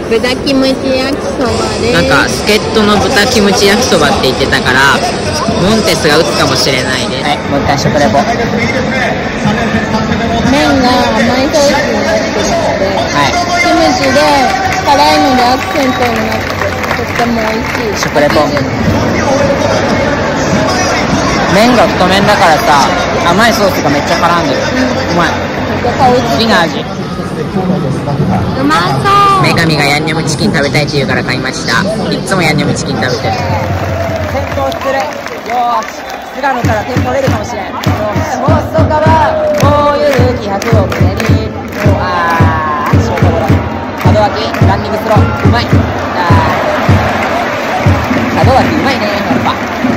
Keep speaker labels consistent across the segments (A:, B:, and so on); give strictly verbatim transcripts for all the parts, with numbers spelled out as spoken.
A: 豚キムチ焼きそばです。
B: なんか助っ人の豚キムチ焼きそばって言ってたから、モンテスが打つかもしれないです。はい、もう一回食レポ。
A: 麺が甘いソースになってるので、
B: はい、
A: キムチで辛いのでアクセントになってとっても美味しい。
B: 食レポ。麺が太麺だからさ、甘いソースがめっちゃ絡んでる。うん、うまい。好きな味。
A: うまそう。
B: 女神がヤンニョムチキン食べたいって言うから買いました。いつもヤンニョムチキン食べてる。
C: 転倒する。よーし、菅野から転倒出るかもしれん。よし、もうそこはもう勇気ひゃくを胸に。もうあー、ショートゴロ。門脇ランニングスローうまい。門脇うまいね、やっぱ。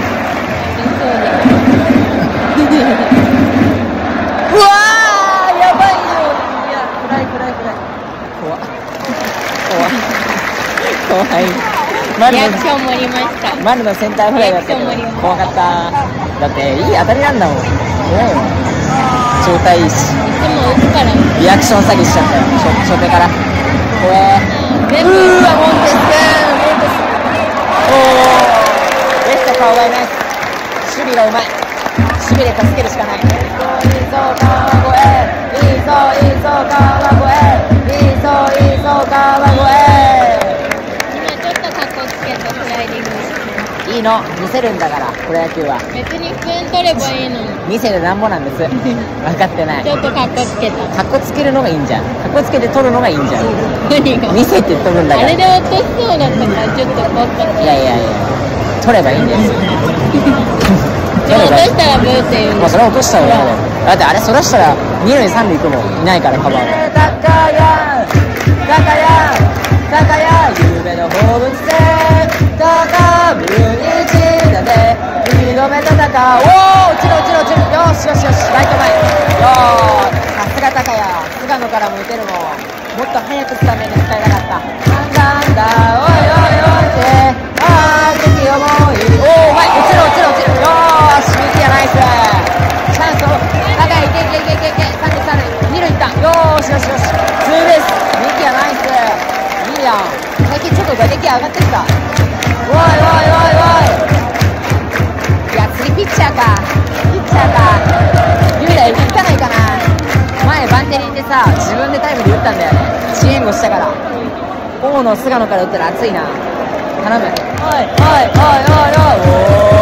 C: うわー、やばいよ。いや、暗い暗い暗い。怖っ怖い怖い。
A: リアクション盛りました。
C: 丸のセンターフライだったけど怖かった。だっていい当たりなんだもん。うん、状態いいし。いつ
A: も打つから
C: リアクション詐欺しちゃったよ、初手から。怖え。
A: 全部
C: うーわ、モンテスモンテス。おー、ベスト顔がいない。守備がうまい。守備で助けるしかない。いいぞ川越、いいぞいいぞ川越、いいぞいいぞ川越。
A: 今ちょっとカッコつけたスライディングして
C: いいの、見せるんだからプロ野球は。
A: 別に普通に取ればいいのに。
C: 見せるなんぼなんです。分かってない。
A: ちょっとカッコつけた。
C: カッコつけるのがいいんじゃん。カッコつけて取るのがいいんじゃん。
A: 何が
C: 見せて取るんだから。
A: あれで落としそうだったからちょっと怖かった。
C: いやいやいや、取ればいいんですよ。
A: でも落としたらブーって言うの。
C: まあそれ落としたらね。だってあれそらしたら二塁三塁行くもん。いないからカバーが。高や高や高や夢の放物線高ぶにちだで二度目戦う。おお、落ちる落ちる落ちる。よしよしよし、ライト前。よー、さすが高や。菅野からも打てるもん。もっと早くスタメンで使いたかった。なんだんだおいおいおいってあー敵思い。おお、うまい。落ちる落ちる落ちる。よーし、ミキヤナイス。チャンスを高い。いけいけいけいけいけ。三塁三塁二塁行った。よーしよしよし、ツーベース。ミキヤナイス。いいやん。最近ちょっと打撃上がってきた。おいおいおいおい。いや、次ピッチャーかピッチャーか。雄大打たないかな。前バンテリンでさ、自分でタイムで打ったんだよね。支援護したから。大野菅野から打ったら熱いな。頼む。おいおいおいおいお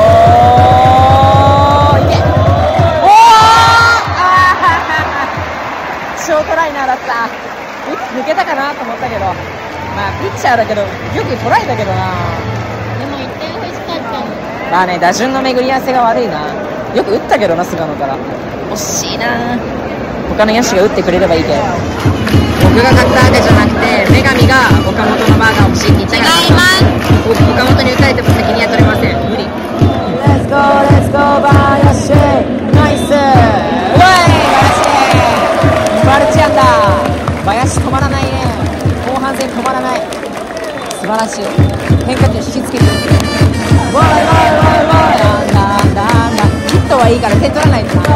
C: い。おー、いけ。おー、あーショートライナーだった。抜けたかなと思ったけど、まあピッチャーだけどよく捉えたけどな。
A: でもいってん欲しかったの。
C: まあね、打順の巡り合わせが悪いな。よく打ったけどな、菅野から。惜しいな。他の野手が打ってくれればいいけど。
B: 僕が買ったわけじゃなくて、女神が岡本のバーガー欲しいって言ったから。
A: 違います。
B: 岡本に打たれても責任は取れません。無理。
C: レッツゴーレッツゴーバーヤシナイス。うわい林マルチアンダー。林止まらないね。後半戦止まらない。素晴らしい。変化球引きつけてる。わいわいわいわい。あんだあんだあんだ。ヒットはいいから点取らないとな。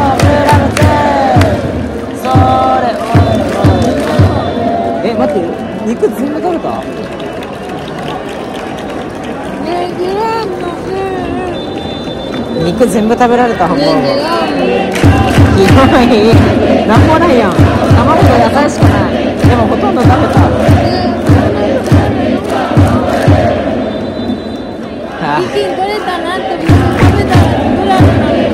C: それえ、待って、肉全部食べた？肉全部食べられた。ハンバーガーひどい。なんもないやん。卵と野菜しかない。でもほとんど食べた。
A: 一気に取れたなってみんな食べたら取られたの。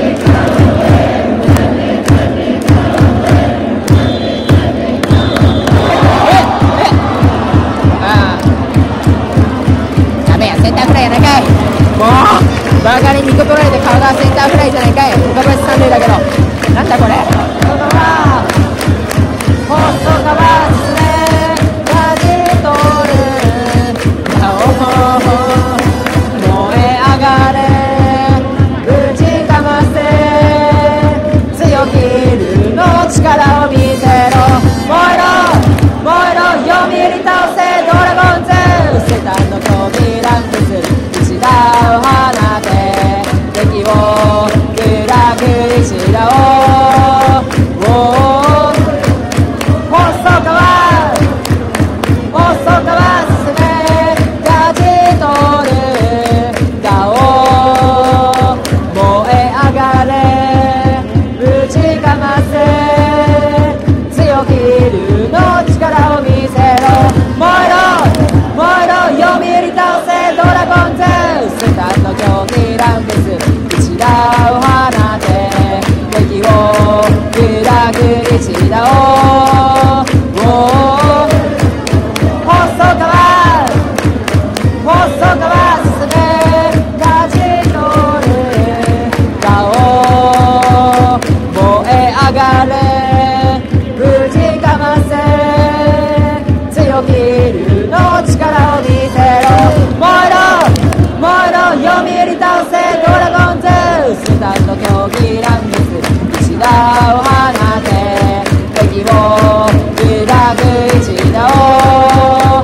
C: センターフライやないかい。もうバーガーににこ取られて顔がセンターフライじゃないかい。岡林三塁だけどなんだこれ。細川つねラジ取る燃え上がれ打ちかませ強気ルの力を見せろ。燃えろ燃えろ読売倒せドラゴンズ。セタンの扉くする一打を放て敵を暗く一打を細川細川かませ強気流の力を見せろ燃えろ燃えろ読売倒せドラゴンズスタンド競技ランプス一打を放て敵を開く一打を細川細川進め勝ち取る顔燃え上がれぶちかませ強気流の力を見せろ燃えろ燃えろ読売倒せドラゴンズスタンド競技ランプス一打を放て敵を開く一打を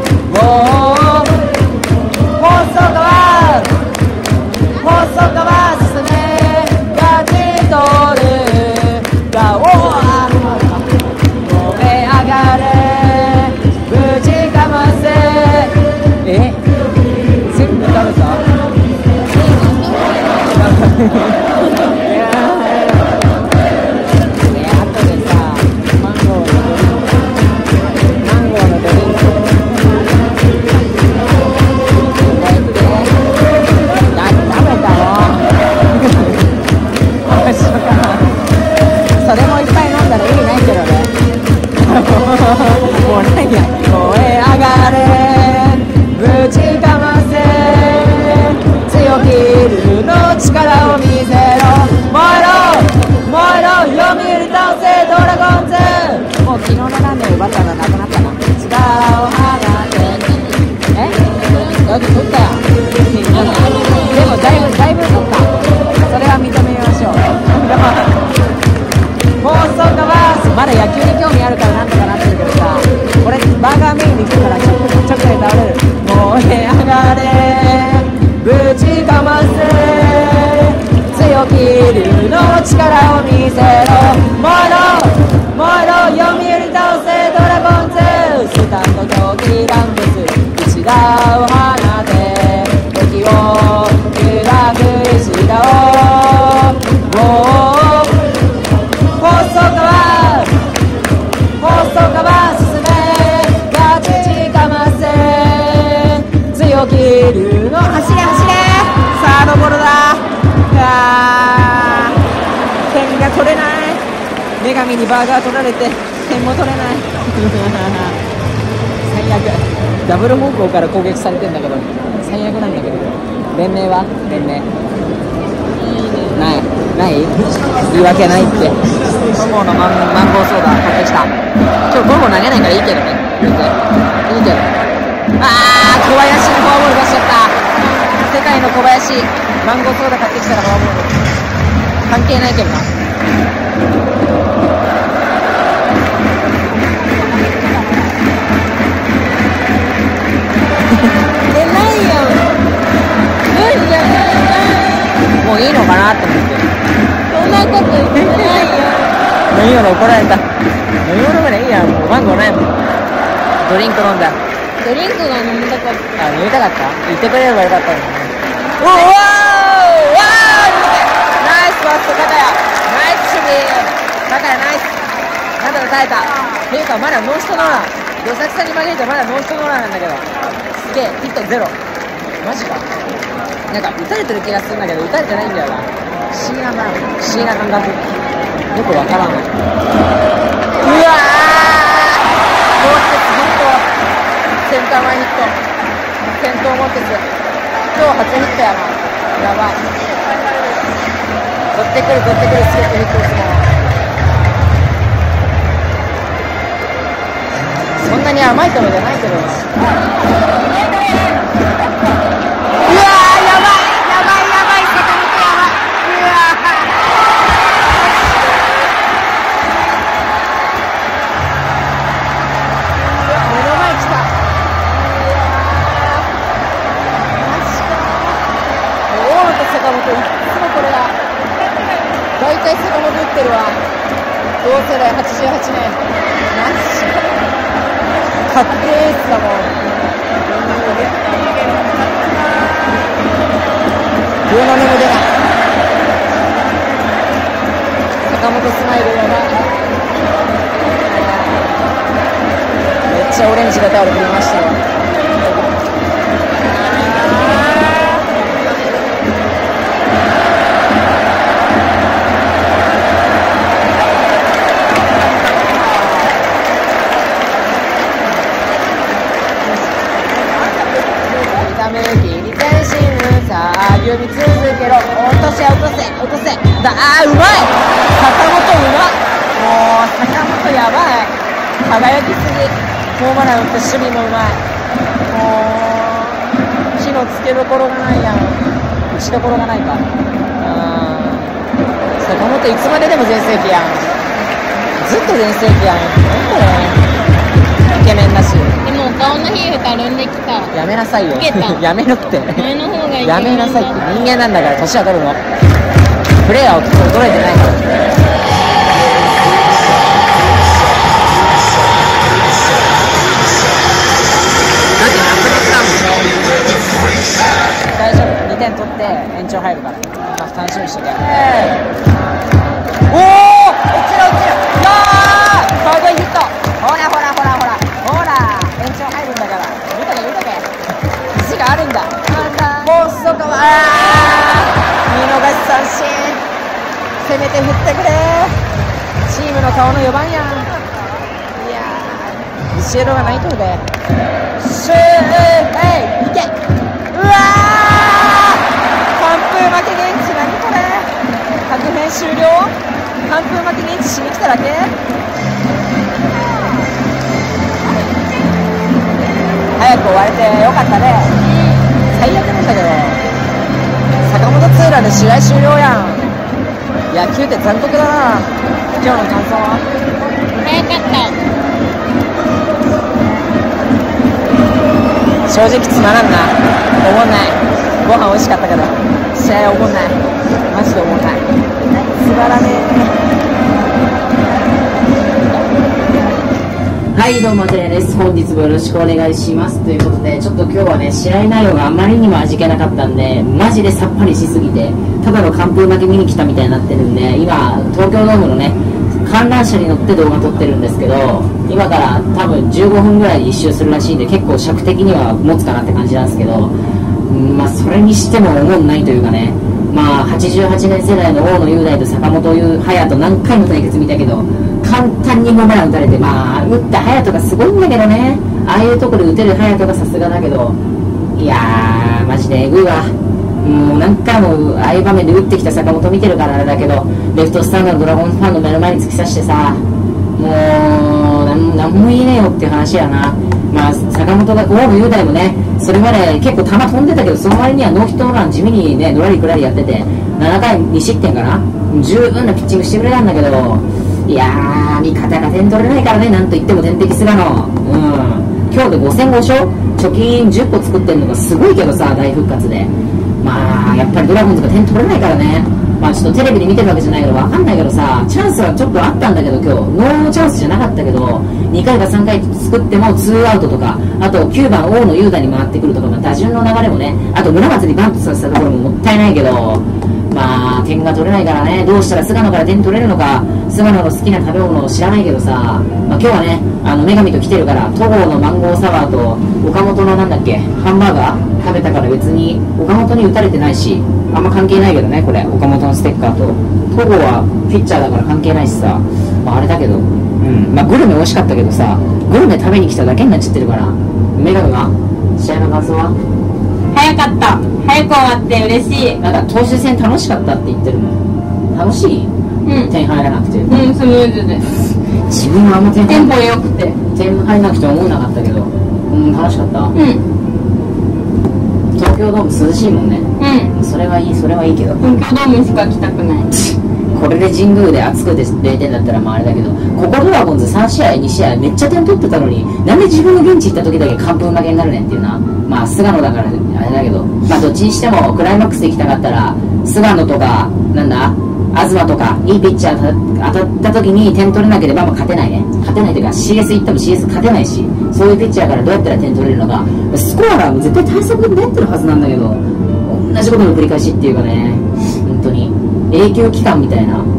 C: 細川細川進め勝ち取る顔燃え上がれぶちかませえ全部食べたいやね後でさマンゴーのマンゴーのドリンクこうやってだ食べたの面白かなそれもいっぱい飲んだら意味ないけどねもうないや燃え上がれぶちかませ強気流の力を見せろ燃えろ燃えろ読売倒せドラゴンズもう昨日のラーメン奪ったのなくなったな力を放てえだって取ったやんでもだいぶだいぶ取ったそれは認めましょう細川まだ野球に興味あるからなんとかなってるけどさ俺バーガーメインで来たからちょくちょくで倒れる燃え上がれぶちかませ強気流の力を見せろ燃えろ燃えろ読売倒せドラゴンズスタンド競技ランプス一打を放て敵を開く一打を細川細川進め勝ちかませ強気流の走れ走れサードゴロだあー点が取れない女神にバーガー取られて点も取れない最悪ダブル方向から攻撃されてんだけど最悪なんだけど連盟は連盟ないない言い訳ないってゴモのマンマンゴーソーダ買ってきた今日ゴモ投げないからいいけどねいいけどあー小林にフォアボール出しちゃった世界の小林マンゴーソーダ買ってきたらフォアボール関係ないけどなえないよ無理じゃないもういいのかなって思って
A: そんなこと言ってないよ
C: 飲み物怒られた飲み物までいいやもうマンゴーないもんドリンク飲んだ
A: ドリンクが飲みたかった
C: あ飲みたかった言ってくれればよかったのにおーわーわーナイスバスト高谷ナイス守備高谷ナイスなんとか耐えたっていうかまだノーヒットノーランどさくさに負けるとまだノーヒットノーランなんだけどすげえヒットゼロマジかなんか打たれてる気がするんだけど打たれてないんだよな不思議な不思議な感覚よくわからんうわーモーテスヒットセンター前ヒット先頭モーテス今日初ヒットやなやば取ってくる取ってくるすげえヒットですもんそんなに甘い球じゃないけどなうわーやばいやばいやばいセカンドやばいうわ目の前来たマジか大野と坂本いつもこれだ大体坂本打ってるわ同世代はちじゅうはちねんマジかかっけーっすだもんグーの根も出ない坂本スマイルやばい。めっちゃオレンジがタオル振りましたよ。呼び続けろ、落とせ落とせ落とせだ。あーうまい、坂本うまっ。もう坂本やばい、輝きすぎ。ホームラン打って守備もうまい。もう火のつけどころがないやん、打ちどころがないか。うん、坂本いつまででも全盛期やん、ずっと全盛期やん。何これイケメンだし。
A: でも顔の皮膚たるんできた。
C: やめなさいよやめろって
A: 前の方がいい。
C: やめなさいって、人間なんだから年は取るの。プレーヤーを衰えてないから。大丈夫、にてん取って延長入るから、まあ、楽しみにしてて。おお、落ちる落ちる、うわー、かっこいいヒット。ほらほらほらほらほら、延長入るんだから、見とけ見とけ、肘があるんだ。もうそこは、あー、見逃し三振。せめて振ってくれ、チームの顔のよばんやん。いやー、ビシエドがないとでシュー、えい、いけ。うわー、完封負け現地、何これ、確変終了。完封負け現地しに来ただけ。早く終われてよかったね。最悪なんだけど、坂本ツーランで試合終了やん。野球って残酷だな。今日の感想は？
A: 早かった。
C: 正直つまらんな、おもんない。ご飯美味しかったけど試合おもんない、マジでおもんない、つまらねえ。はい、どうも、テレです。本日もよろしくお願いします。ということで、ちょっと今日はね、試合内容があまりにも味気なかったんで、マジでさっぱりしすぎて、ただの完封負け見に来たみたいになってるんで、今、東京ドームのね、観覧車に乗って動画撮ってるんですけど、今から多分じゅうごふんぐらいで一周するらしいんで、結構尺的には持つかなって感じなんですけど、うんまあ、それにしても思んないというかね、まあ、はちじゅうはちねん世代の大野雄大と坂本勇人何回も対決見たけど、簡単にホームラン打たれて、まあ、打った隼人がすごいんだけどね、ああいうところで打てる隼人がさすがだけど、いやー、マジでえぐいわ。もう何回もああいう場面で打ってきた坂本見てるからあれだけど、レフトスタンドのドラゴンファンの目の前に突き刺してさ、もうなんなんも言えねえよっていう話やな。まあ、坂本が大野雄大もね、それまで結構球飛んでたけど、その割にはノーヒットノーラン地味にね、のらりくらりやってて、ななかいに失点かな、十分なピッチングしてくれたんだけど、いやー、味方が点取れないからね、なんといっても天敵菅野、うん、今日でご戦ご勝、貯金じゅっこ作ってるのがすごいけどさ、大復活で。まあやっぱりドラゴンズが点取れないからね。まあちょっとテレビで見てるわけじゃないから分かんないけどさ、チャンスはちょっとあったんだけど、今日ノーチャンスじゃなかったけど、にかいかさんかい作ってもツーアウトとか、あときゅうばん大野雄大に回ってくるとか、まあ、打順の流れもね、あと村松にバントさせたところももったいないけど、まあ点が取れないからね、どうしたら菅野から点取れるのか、菅野の好きな食べ物を知らないけどさ、まあ、今日はね、あの女神と来てるから、戸郷のマンゴーサワーと岡本のなんだっけハンバーガー食べたから別に岡本に打たれてないし、あんま関係ないけどね、これ岡本のステッカーと戸郷はピッチャーだから関係ないしさ、まあ、あれだけど、うんまあ、グルメ美味しかったけどさ、グルメ食べに来ただけになっちゃってるから。女神は試合の感想は？
A: 早かった。早く終わって嬉しい。
C: なんか投手戦楽しかったって言ってるもん。楽しい？うん、点入らなくて。
A: うん、スムーズです。
C: 自分はあんま点
A: テンポ良くて
C: 点入らなくて思わなかったけど、うん、楽しかった。うん。東京ドーム涼しいもんね。うん。それはいい、それはいいけど。
A: 東京ドームしか来たくない。
C: これで神宮で熱くてれいてんだったらまああれだけど、ここドラゴンズさんしあいにしあいめっちゃ点取ってたのに、なんで自分の現地行った時だけ完封負けになるねんっていうな。まあ菅野だからあれだけど、まあどっちにしてもクライマックスで行きたかったら菅野とかなんだ東とかいいピッチャー当たった時に点取れなければまあ勝てないね。勝てないというか シーエス 行っても シーエス 勝てないし、そういうピッチャーからどうやったら点取れるのか、スコアラーも絶対対策になってるはずなんだけど、同じことの繰り返しっていうかね、本当に永久期間みたいな、そん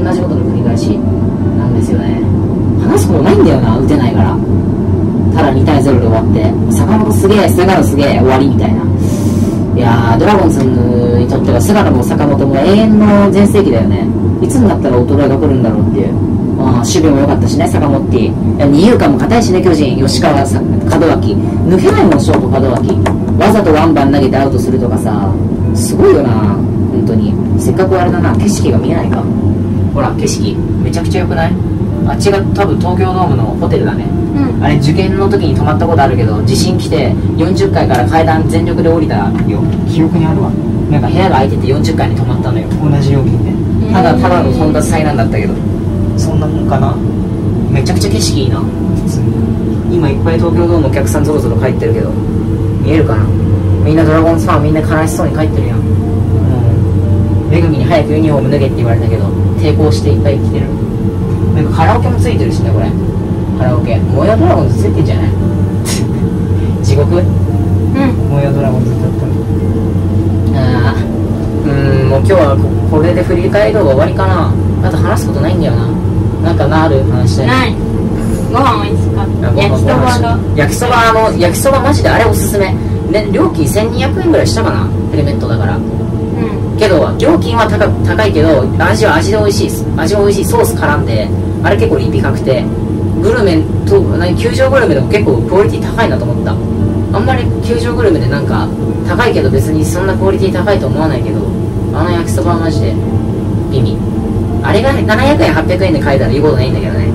C: 同じことの繰り返しなんですよね。話すことないんだよな、打てないから。ただにたいゼロで終わって坂本すげえ、菅野すげえ、終わりみたいな。いやー、ドラゴンズにとっては菅野も坂本も永遠の全盛期だよね。いつになったら衰えが来るんだろうっていう。あ守備も良かったしね、坂本。いや二遊間も硬いしね、巨人。吉川さ、門脇抜けないもん、ショート門脇。わざとワンバン投げてアウトするとかさ、すごいよな本当に。せっかくあれだな、景色が見えないか。ほら景色めちゃくちゃ良くない？あっちが多分東京ドームのホテルだね、うん、あれ受験の時に泊まったことあるけど、地震来てよんじゅっかいから階段全力で降りたよ、記憶にあるわ。なんか部屋が空いててよんじゅっかいに泊まったのよ、同じ料金で。ただただのそんな災難だったけど、そんなもんかな。めちゃくちゃ景色いいな普通に。今いっぱい東京ドームお客さんぞろぞろ帰ってるけど、見えるかな。みんなドラゴンズファンみんな悲しそうに帰ってるやん。めぐみに早くユニフォーム脱げって言われたけど抵抗していっぱい来てる。なんかカラオケもついてるしね、これ。カラオケモヤドラゴンズついてんじゃない地獄。うんモヤドラゴンズだったああうんもう今日は こ, これで振り返り動画終わりかな。あと話すことないんだよな。なんかなある話したい。
A: ない。ご飯美味しかった。焼きそばが
C: 焼きそばあの焼きそばマジであれおすすめ、ね、料金せんにひゃくえんぐらいしたかな、ヘルメットだから。けど料金は 高, 高いけど味は味で美味しい。味は美味しい。ソース絡んであれ結構リピ確定。グルメと何球場グルメでも結構クオリティ高いなと思った。あんまり球場グルメでなんか高いけど別にそんなクオリティ高いと思わないけど、あの焼きそばはマジで美味。あれがねななひゃくえんはっぴゃくえんで買えたら言うことないんだけどね。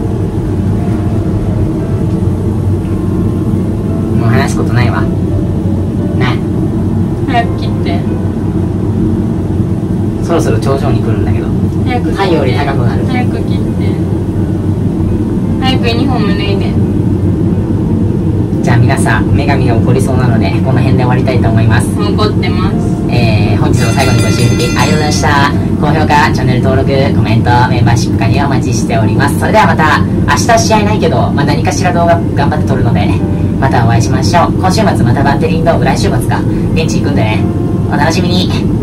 C: もう話すことないわ。ない。
A: 早く切って。
C: そろそろ頂上に来るんだけど、
A: 早く
C: 太陽より高くなる。
A: 早く切って早くユニフォーム脱いで。
C: じゃあ皆さん女神が起こりそうなのでこの辺で終わりたいと思います。
A: 怒ってます。
C: えー、本日も最後にご視聴いただきありがとうございました。高評価、チャンネル登録、コメント、メンバーシップ加入お待ちしております。それではまた明日試合ないけど、まあ、何かしら動画頑張って撮るのでまたお会いしましょう。今週末またバッテリーンドーム、来週末か現地行くんでね、お楽しみに。